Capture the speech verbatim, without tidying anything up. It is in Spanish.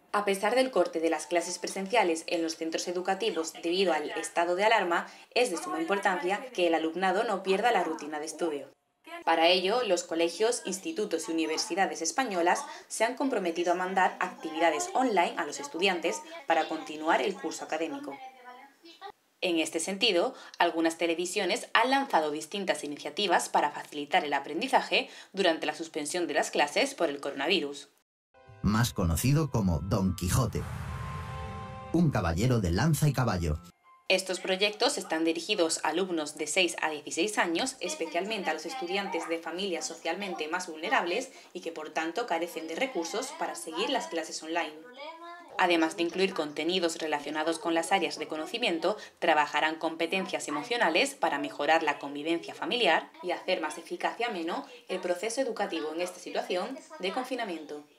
A pesar del corte de las clases presenciales en los centros educativos debido al estado de alarma, es de suma importancia que el alumnado no pierda la rutina de estudio. Para ello, los colegios, institutos y universidades españolas se han comprometido a mandar actividades online a los estudiantes para continuar el curso académico. En este sentido, algunas televisiones han lanzado distintas iniciativas para facilitar el aprendizaje durante la suspensión de las clases por el coronavirus. Más conocido como Don Quijote, un caballero de lanza y caballo. Estos proyectos están dirigidos a alumnos de seis a dieciséis años, especialmente a los estudiantes de familias socialmente más vulnerables y que por tanto carecen de recursos para seguir las clases online. Además de incluir contenidos relacionados con las áreas de conocimiento, trabajarán competencias emocionales para mejorar la convivencia familiar y hacer más eficaz y ameno el proceso educativo en esta situación de confinamiento.